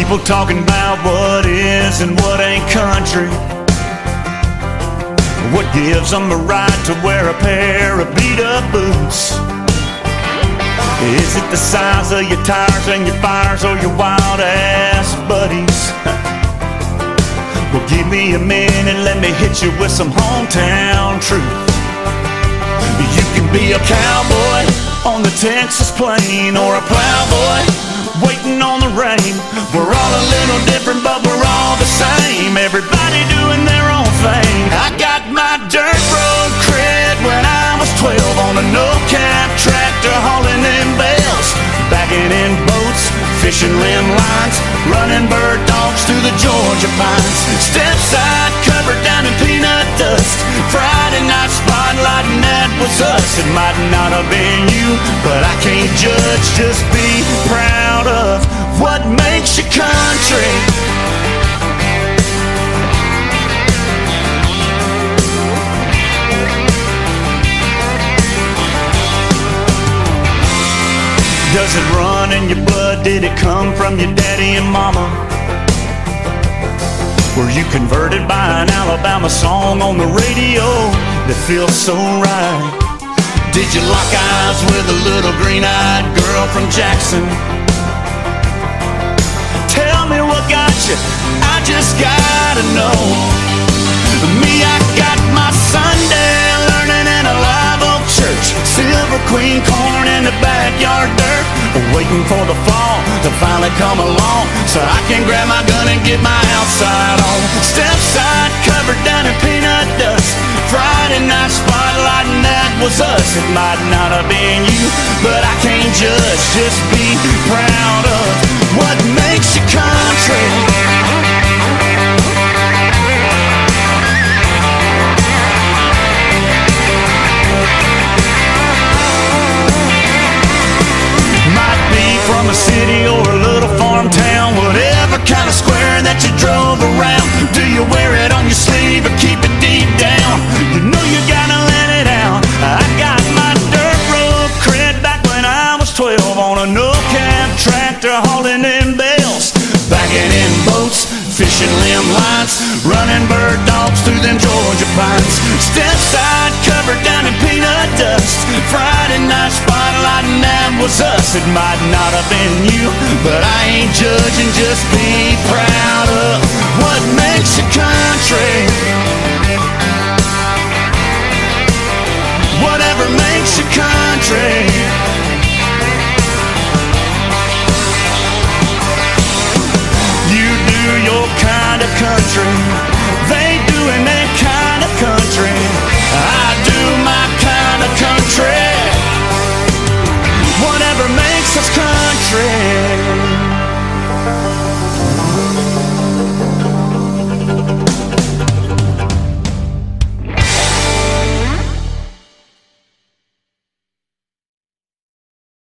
People talking about what is and what ain't country. What gives them a right to wear a pair of beat-up boots? Is it the size of your tires and your fires, or your wild-ass buddies? Well, give me a minute, let me hit you with some hometown truth. You can be a cowboy on the Texas plain, or a plowboy waiting on the rain. We're all a little different, but we're all the same. Everybody doing their own thing. I got my dirt road cred when I was 12 on a no-cap tractor hauling in bales, backing in boats, fishing limb lines, running bird dogs through the Georgia pines. Step side covered down in peanut dust, Friday night spotlight, and that was us. It might not have been you, but I can't judge, just be proud of what makes you country. Does it run in your blood? Did it come from your daddy and mama? Were you converted by an Alabama song on the radio that feels so right? Did you lock eyes with a little green-eyed girl from Jackson? Tell me what got you, I just gotta know. Me, I got my Sunday learning in a live oak church, Silver Queen corn in the backyard dirt, waiting for the fall to finally come along so I can grab my gun and get my outside on. Step side covered down in peanut dust, Friday night spotlight, and that was us. It might not have been you, but I can't judge, just be proud of what makes you country. From a city or a little farm town, whatever kind of square that you drove around. Do you wear it on your sleeve or keep it deep down? You know you gotta let it out. I got my dirt road cred back when I was 12 on a no-cab tractor hauling in bales, backing in boats, fishing limb lines, running bird dogs through them Georgia pines. Step side covered down in peanut dust, Friday night spotlight, and that was us. It might not have been you, but I ain't judging, just be proud of what makes you country. Whatever makes you country. You do your kind of country, they doing their kind of country. I do my kind of country. Whatever makes us country.